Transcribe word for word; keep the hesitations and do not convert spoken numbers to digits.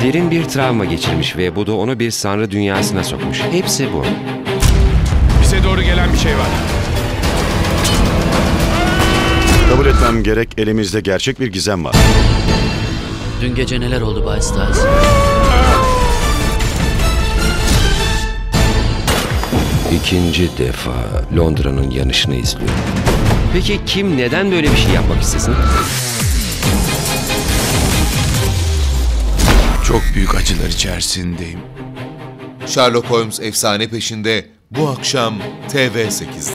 Derin bir travma geçirmiş ve bu da onu bir sanrı dünyasına sokmuş. Hepsi bu. Bize doğru gelen bir şey var. Kabul etmem gerek, elimizde gerçek bir gizem var. Dün gece neler oldu Bay Stiles? İkinci defa Londra'nın yanışını izliyorum. Peki kim neden böyle bir şey yapmak istesin? Çok büyük acılar içerisindeyim. Sherlock Holmes efsane peşinde bu akşam T V sekizde.